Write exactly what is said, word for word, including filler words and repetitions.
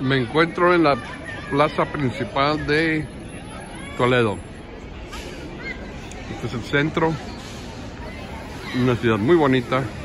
Me encuentro en la plaza principal de Toledo. Este es el centro, una ciudad muy bonita.